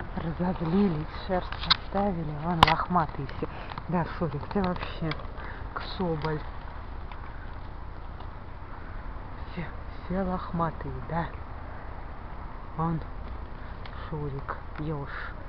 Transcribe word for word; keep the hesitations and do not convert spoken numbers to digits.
разозлились, шерсть оставили, вон лохматые все. Да, Шурик, ты вообще к соболь. Все, все лохматые, да. Вон Шурик, еж.